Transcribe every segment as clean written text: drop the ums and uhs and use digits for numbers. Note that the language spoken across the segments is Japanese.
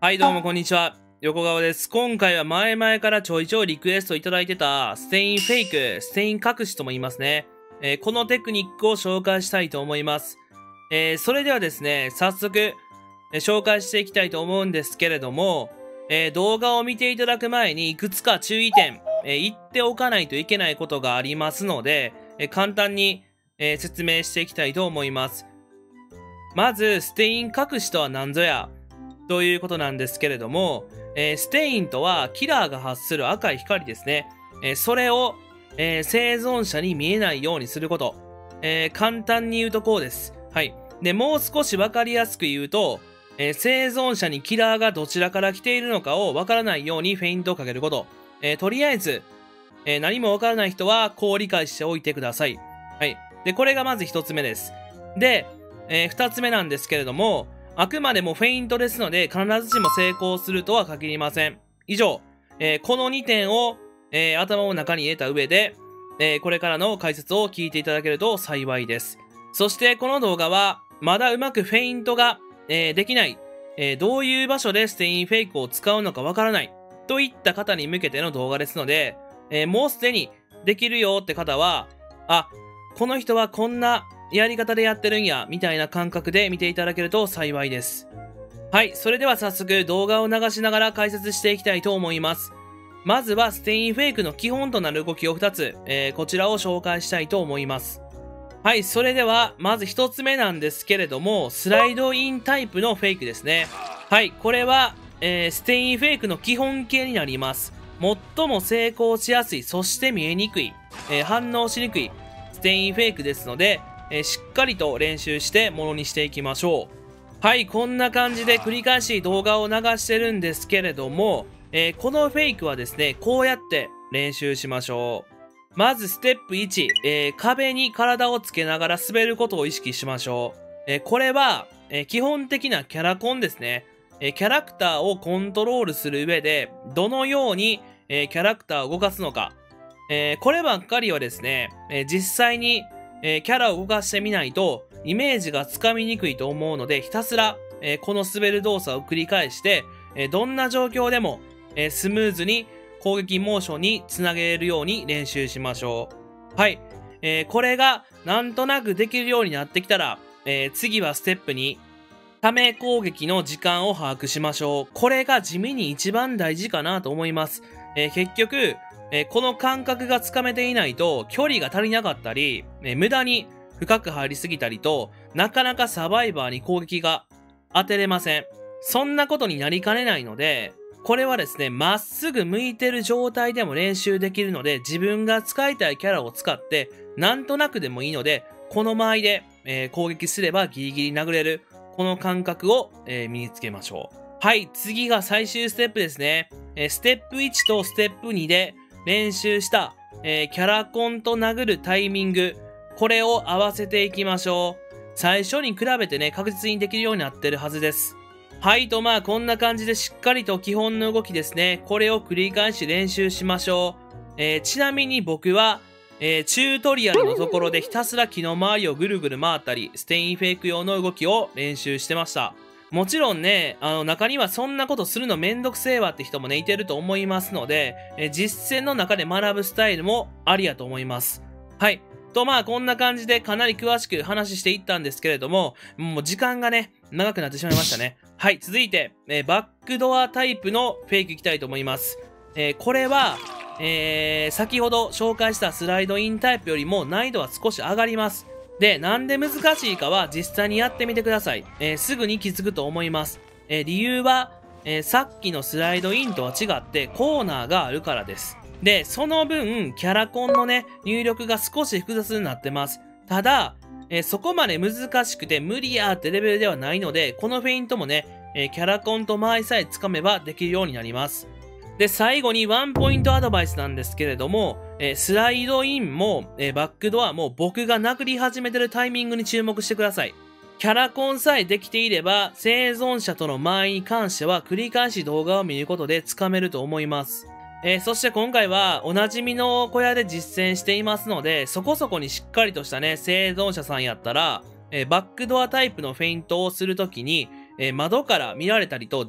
はい、どうもこんにちは。横川です。今回は前々からちょいちょいリクエストいただいてた、ステインフェイク、ステイン隠しとも言いますね。このテクニックを紹介したいと思います。それではですね、早速、紹介していきたいと思うんですけれども、動画を見ていただく前にいくつか注意点、言っておかないといけないことがありますので、簡単に、説明していきたいと思います。まず、ステイン隠しとは何ぞやということなんですけれども、ステインとはキラーが発する赤い光ですね。それを、生存者に見えないようにすること。簡単に言うとこうです。はい。で、もう少しわかりやすく言うと、生存者にキラーがどちらから来ているのかをわからないようにフェイントをかけること。とりあえず、何もわからない人はこう理解しておいてください。はい。で、これがまず一つ目です。で、二つ目なんですけれども、あくまでもフェイントですので、必ずしも成功するとは限りません。以上、この2点を、頭の中に入れた上で、これからの解説を聞いていただけると幸いです。そしてこの動画は、まだうまくフェイントが、できない、どういう場所でステインフェイクを使うのかわからない、といった方に向けての動画ですので、もうすでにできるよって方は、あ、この人はこんなやり方でやってるんや、みたいな感覚で見ていただけると幸いです。はい、それでは早速動画を流しながら解説していきたいと思います。まずはステインフェイクの基本となる動きを2つ、こちらを紹介したいと思います。はい、それではまず1つ目なんですけれども、スライドインタイプのフェイクですね。はい、これは、ステインフェイクの基本形になります。最も成功しやすい、そして見えにくい、反応しにくいステインフェイクですので、しっかりと練習してものにしていきましょう。はい、こんな感じで繰り返し動画を流してるんですけれども、このフェイクはですね、こうやって練習しましょう。まずステップ1、壁に体をつけながら滑ることを意識しましょう。これは、基本的なキャラコンですね。キャラクターをコントロールする上で、どのように、キャラクターを動かすのか。こればっかりはですね、実際にキャラを動かしてみないとイメージがつかみにくいと思うので、ひたすら、この滑る動作を繰り返して、どんな状況でも、スムーズに攻撃モーションにつなげるように練習しましょう。はい。これがなんとなくできるようになってきたら、次はステップ2、ため攻撃の時間を把握しましょう。これが地味に一番大事かなと思います。結局、この感覚がつかめていないと距離が足りなかったり、無駄に深く入りすぎたりと、なかなかサバイバーに攻撃が当てれません。そんなことになりかねないので、これはですね、まっすぐ向いてる状態でも練習できるので、自分が使いたいキャラを使って、なんとなくでもいいので、この間合いで、攻撃すればギリギリ殴れる、この感覚を、身につけましょう。はい、次が最終ステップですね。ステップ1とステップ2で、練習した、キャラコンと殴るタイミング、これを合わせていきましょう。最初に比べてね、確実にできるようになってるはずです。はいと、まあこんな感じでしっかりと基本の動きですね、これを繰り返し練習しましょう。ちなみに僕は、チュートリアルのところでひたすら木の周りをぐるぐる回ったり、ステインフェイク用の動きを練習してました。もちろんね、中にはそんなことするのめんどくせえわって人もね、いてると思いますので、実践の中で学ぶスタイルもありやと思います。はい。と、まあ、こんな感じでかなり詳しく話していったんですけれども、もう時間がね、長くなってしまいましたね。はい。続いて、バックドアタイプのフェイクいきたいと思います。これは、先ほど紹介したスライドインタイプよりも難易度は少し上がります。で、なんで難しいかは実際にやってみてください。すぐに気づくと思います。理由は、さっきのスライドインとは違ってコーナーがあるからです。で、その分、キャラコンのね、入力が少し複雑になってます。ただ、そこまで難しくて無理やーってレベルではないので、このフェイントもね、キャラコンと間合いさえつかめばできるようになります。で、最後にワンポイントアドバイスなんですけれども、スライドインも、バックドアも僕が殴り始めてるタイミングに注目してください。キャラコンさえできていれば、生存者との間合いに関しては繰り返し動画を見ることでつかめると思います。そして今回はおなじみの小屋で実践していますので、そこそこにしっかりとしたね、生存者さんやったら、バックドアタイプのフェイントをするときに、窓から見られたりと若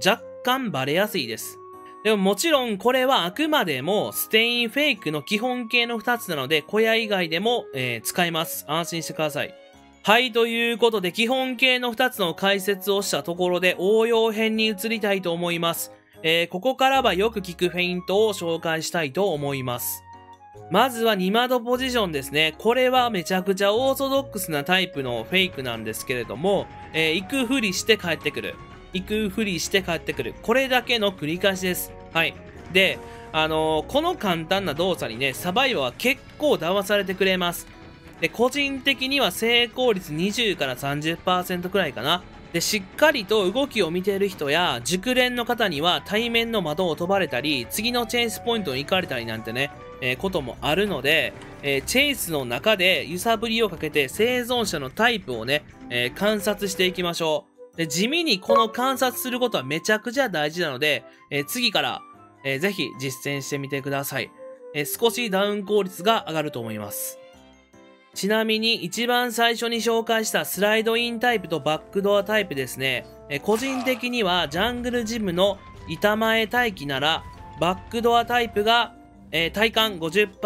干バレやすいです。でももちろんこれはあくまでもステインフェイクの基本形の2つなので、小屋以外でも、使えます。安心してください。はい、ということで基本形の2つの解説をしたところで応用編に移りたいと思います。ここからはよく効くフェイントを紹介したいと思います。まずは2窓ポジションですね。これはめちゃくちゃオーソドックスなタイプのフェイクなんですけれども、行くふりして帰ってくる。行くふりして帰ってくる。これだけの繰り返しです。はい。で、この簡単な動作にね、サバイバーは結構騙されてくれます。で、個人的には成功率20から 30% くらいかな。で、しっかりと動きを見ている人や、熟練の方には対面の窓を飛ばれたり、次のチェイスポイントに行かれたりなんてね、こともあるので、チェイスの中で揺さぶりをかけて生存者のタイプをね、観察していきましょう。で、地味にこの観察することはめちゃくちゃ大事なので、次から、ぜひ実践してみてください。少しダウン効率が上がると思います。ちなみに一番最初に紹介したスライドインタイプとバックドアタイプですね。個人的にはジャングルジムの板前待機ならバックドアタイプが、体感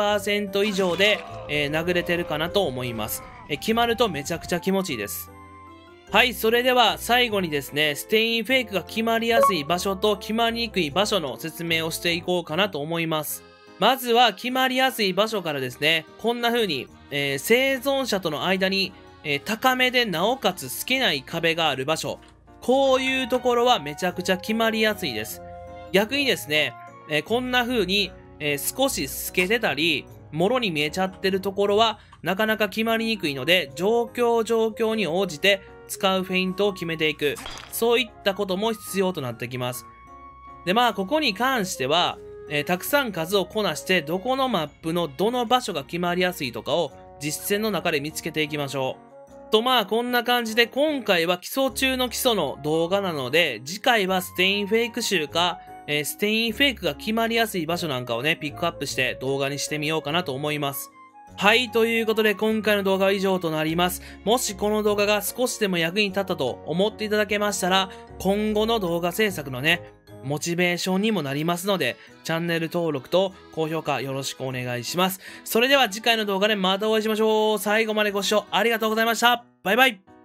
50% 以上で、殴れてるかなと思います。決まるとめちゃくちゃ気持ちいいです。はい、それでは最後にですね、ステインフェイクが決まりやすい場所と決まりにくい場所の説明をしていこうかなと思います。まずは決まりやすい場所からですね、こんな風に、生存者との間に、高めでなおかつ透けない壁がある場所。こういうところはめちゃくちゃ決まりやすいです。逆にですね、こんな風に、少し透けてたり、もろに見えちゃってるところはなかなか決まりにくいので、状況に応じて使うフェイントを決めていく。そういったことも必要となってきます。で、まあ、ここに関しては、たくさん数をこなして、どこのマップのどの場所が決まりやすいとかを実践の中で見つけていきましょう。と、まあ、こんな感じで、今回は基礎中の基礎の動画なので、次回はステインフェイク集か、ステインフェイクが決まりやすい場所なんかをね、ピックアップして動画にしてみようかなと思います。はい、ということで今回の動画は以上となります。もしこの動画が少しでも役に立ったと思っていただけましたら、今後の動画制作のね、モチベーションにもなりますので、チャンネル登録と高評価よろしくお願いします。それでは次回の動画でまたお会いしましょう。最後までご視聴ありがとうございました。バイバイ。